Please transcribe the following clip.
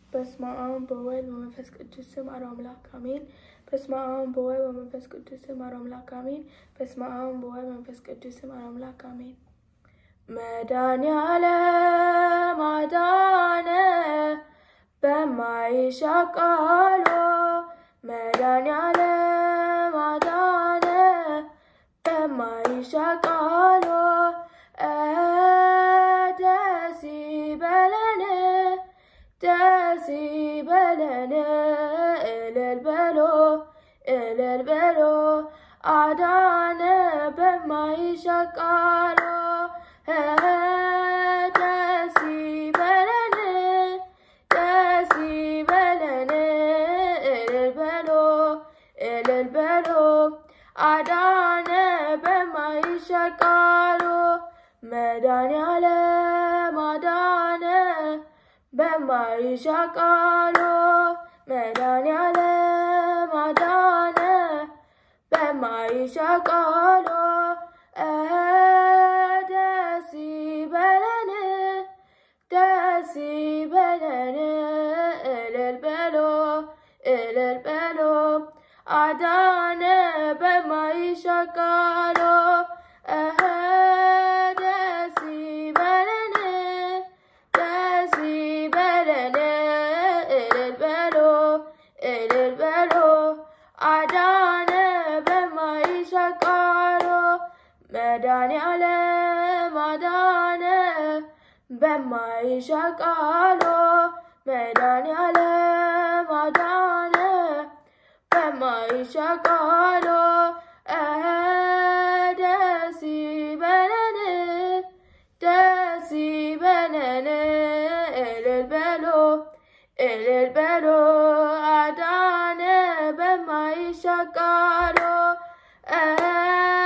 በስመ አብ በወልድ በመንፈስ ቅዱስ ስም አንድ አምላክ አሜን። በስመ አብ በወልድ በመንፈስ ቅዱስ ስም አንድ አምላክ አሜን። በስመ አብ በወልድ በመንፈስ ቅዱስ ስም አንድ አምላክ አሜን። መድኃኒዓለም አዳነ በማይሻቃሎ መድኃኒዓለም አዳነ በማይሻቃሎ ደስ ይበለን ደስ ይበለን እልል በሎ አዳነ በማይሻቃሎ ደስ ይበለን እልል በሎ አዳነ በማይሻቃሎ መድኃኒዓለም አዳነ በማይሻቃሎ መድኃኒዓለም አዳነ በማይሻቃሎ ደስ ይበለን እልል በሎ አዳነ በማይሻቃሎ ደስ ይበለን እልል በሎ አዳነ በማይሻቃሎ መድኃኒዓለም አዳነ በማይሻቃሎ መድኃኒዓለም አዳነ በማይሻቃሎ ደስ ይበለን እልል በሎ አዳነ በማይሻቃሎ